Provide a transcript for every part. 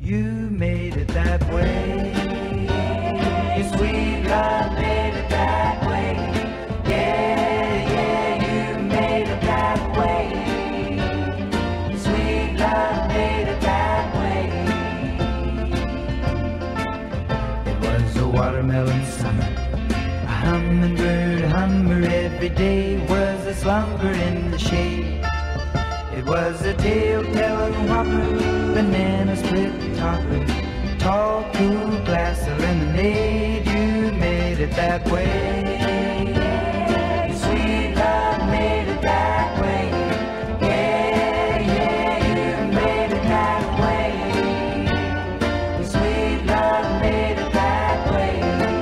You made it that way. Your sweet love made it that way. Yeah, yeah, you made it that way. Your sweet love made it that way. It was a watermelon summer, a hummingbird hummer every day was a slumber in the shade. It was a tale-telling whopper, banana split topper, tall, cool glass of lemonade. You made it that way. Your sweet love made it that way. Yeah, yeah, you made it that way. Your sweet love made it that way.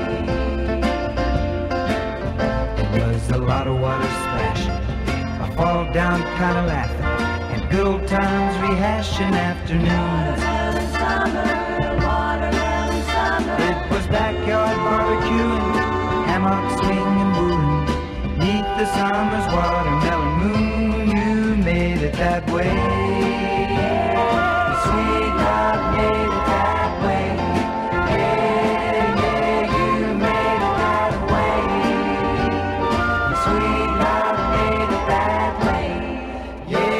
It was a lot of water splashing, a fall down kind of laughing, good old times rehashing afternoons. Watermelon summer, watermelon summer. It was backyard barbecuing, hammock swinging, wooing, neath the summer's watermelon moon. You made it that way. Your sweet love made it that way. Yeah, yeah, you made it that way. Your sweet love made it that way. Yeah.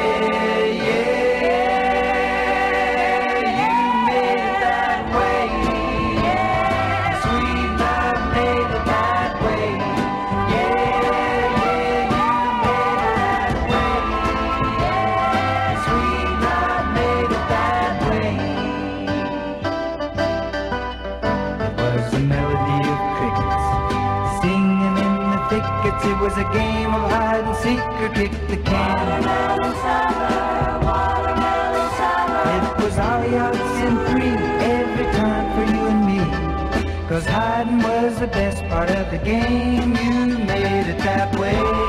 It was a game of hide and seek or kick the can. Watermelon summer, watermelon summer. It was ollie outs and three every time for you and me, 'cause hiding was the best part of the game. You made it that way.